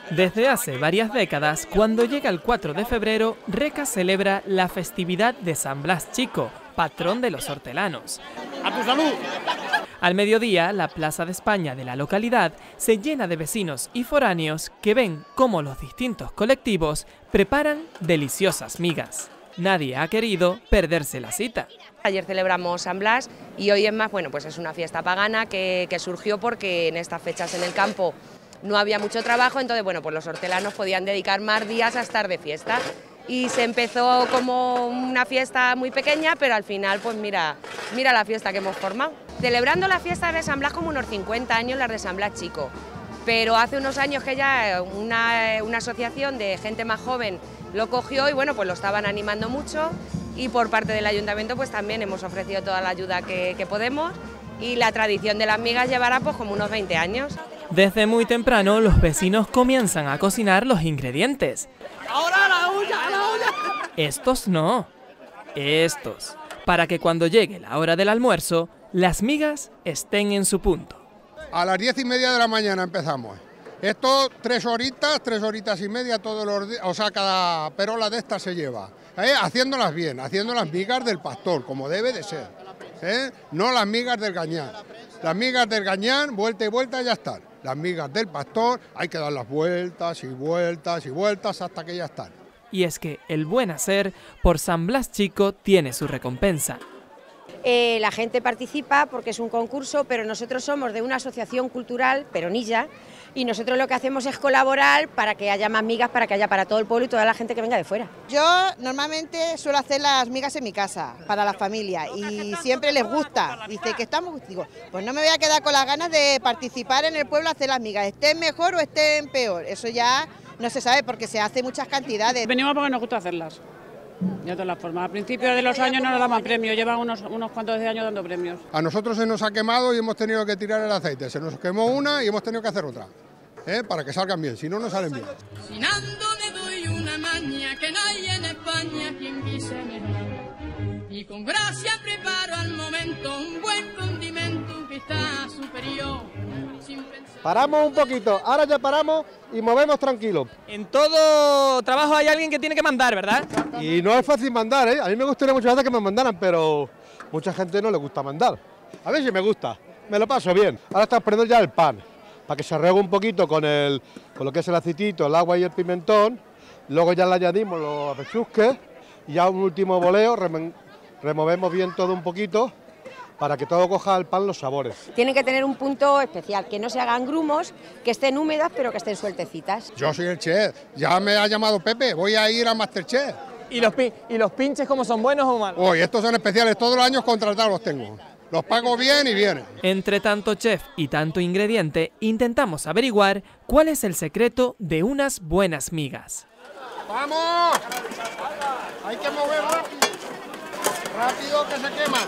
Desde hace varias décadas, cuando llega el 4 de febrero, Reca celebra la festividad de San Blas Chico, patrón de los hortelanos. ¡A tu salud! Al mediodía, la Plaza de España de la localidad se llena de vecinos y foráneos que ven cómo los distintos colectivos preparan deliciosas migas. Nadie ha querido perderse la cita. Ayer celebramos San Blas y hoy es más, bueno, pues es una fiesta pagana que surgió porque en estas fechas en el campo no había mucho trabajo, entonces bueno, pues los hortelanos podían dedicar más días a estar de fiesta. Y se empezó como una fiesta muy pequeña, pero al final, pues mira la fiesta que hemos formado. Celebrando la fiesta de San Blas como unos 50 años, las de San Blas Chico. Pero hace unos años que ya una asociación de gente más joven lo cogió y bueno, pues lo estaban animando mucho. Y por parte del ayuntamiento pues también hemos ofrecido toda la ayuda que podemos. Y la tradición de las migas llevará pues como unos 20 años. Desde muy temprano los vecinos comienzan a cocinar los ingredientes. ¡Ahora la olla! Estos no, estos, para que cuando llegue la hora del almuerzo, las migas estén en su punto. A las 10:30 de la mañana empezamos. Esto 3 horitas y media todos los días, o sea, cada perola de estas se lleva. Haciéndolas bien, haciendo las migas del pastor, como debe de ser. No las migas del gañán. Las migas del gañán, vuelta y vuelta, ya están. Las migas del pastor hay que darlas vueltas y vueltas y vueltas hasta que ya están. Y es que el buen hacer por San Blas Chico tiene su recompensa. La gente participa porque es un concurso, pero nosotros somos de una asociación cultural peronilla y nosotros lo que hacemos es colaborar para que haya más migas, para que haya para todo el pueblo y toda la gente que venga de fuera. Yo normalmente suelo hacer las migas en mi casa, para la familia, y siempre les gusta. Dice que estamos, digo, pues no me voy a quedar con las ganas de participar en el pueblo a hacer las migas, estén mejor o estén peor, eso ya no se sabe porque se hace muchas cantidades. Venimos porque nos gusta hacerlas. De todas las formas, a principios de los años no nos daban premios, llevan unos cuantos de años dando premios. A nosotros se nos ha quemado y hemos tenido que tirar el aceite, se nos quemó una y hemos tenido que hacer otra, para que salgan bien, si no, no salen bien. Cocinando me doy una maña que no hay en España quien guise mejor. Y con gracia preparo al momento un buen condimento que está superior. Paramos un poquito, ahora ya paramos y movemos tranquilo. En todo trabajo hay alguien que tiene que mandar, ¿verdad? Y no es fácil mandar, A mí me gustaría muchas veces que me mandaran, pero mucha gente no le gusta mandar. A ver si me gusta, me lo paso bien. Ahora estamos poniendo ya el pan, para que se regue un poquito con lo que es el aceitito, el agua y el pimentón. Luego ya le añadimos los apechusques y ya un último boleo, removemos bien todo un poquito, para que todo coja al pan los sabores. Tienen que tener un punto especial, que no se hagan grumos, que estén húmedas pero que estén sueltecitas. Yo soy el chef, ya me ha llamado Pepe, voy a ir a Masterchef. ¿Y los pinches cómo son, buenos o malos? Hoy estos son especiales, todos los años contratados los tengo. Los pago bien y vienen. Entre tanto chef y tanto ingrediente, intentamos averiguar cuál es el secreto de unas buenas migas. ¡Vamos! Hay que mover rápido. Rápido que se quema.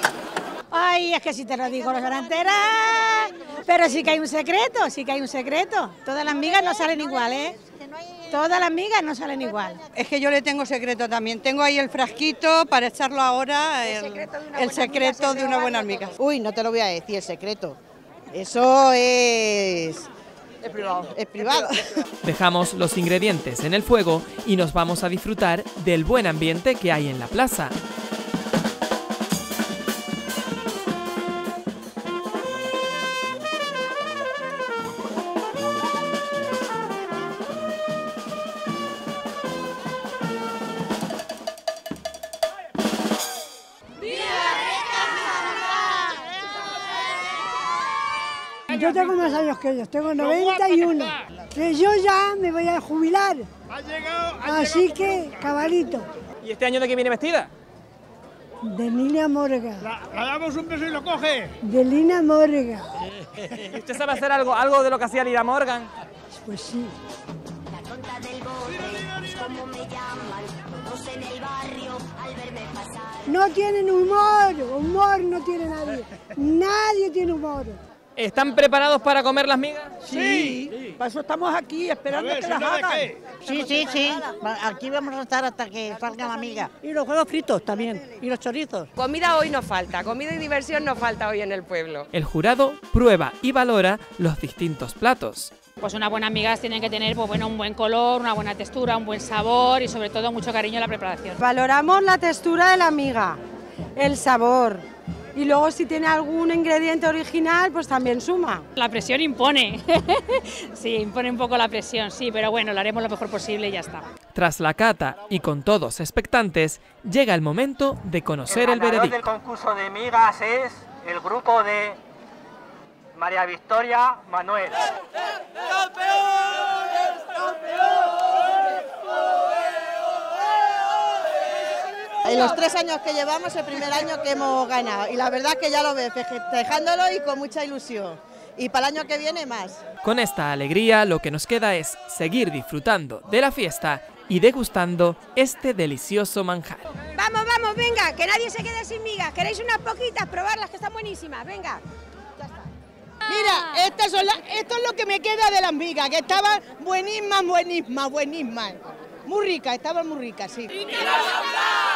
Ay, es que si te lo digo, los enteras, pero sí que hay un secreto, Todas las migas no salen igual, Todas las migas no salen igual. Es que yo le tengo secreto también, tengo ahí el frasquito para echarlo ahora, el secreto de una buena miga. Uy, no te lo voy a decir, el secreto, eso es privado. Dejamos los ingredientes en el fuego y nos vamos a disfrutar del buen ambiente que hay en la plaza. Yo tengo más años que ellos, tengo 91. Yo ya me voy a jubilar. Así que, cabalito. ¿Y este año de qué viene vestida? De Lina Morga. La damos un beso y lo coge. De Lina Morga. ¿Y usted sabe hacer algo de lo que hacía Lina Morgan? Pues sí. No tienen humor no tiene nadie. Nadie tiene humor. ¿Están preparados para comer las migas? Sí. Para eso estamos aquí, esperando que las hagan. Sí. Aquí vamos a estar hasta que salga la miga. Y los huevos fritos también, y los chorizos. Comida hoy nos falta, comida y diversión nos falta hoy en el pueblo. El jurado prueba y valora los distintos platos. Pues unas buenas migas tienen que tener pues bueno, un buen color, una buena textura, un buen sabor y sobre todo mucho cariño en la preparación. Valoramos la textura de la miga, el sabor y luego si tiene algún ingrediente original pues también suma. La presión impone, sí, impone un poco la presión, sí, pero bueno, lo haremos lo mejor posible y ya está. Tras la cata y con todos expectantes, llega el momento de conocer el veredicto. El ganador del concurso de migas es el grupo de María Victoria Manuel. En los 3 años que llevamos, el primer año que hemos ganado, y la verdad que ya lo veo, festejándolo y con mucha ilusión. Y para el año que viene más. Con esta alegría lo que nos queda es seguir disfrutando de la fiesta y degustando este delicioso manjar. Vamos, vamos, venga, que nadie se quede sin migas. ¿Queréis unas poquitas? Probarlas, que están buenísimas, venga. Mira, esto es lo que me queda de las migas, que estaban buenísimas. Muy ricas, estaban muy ricas, sí.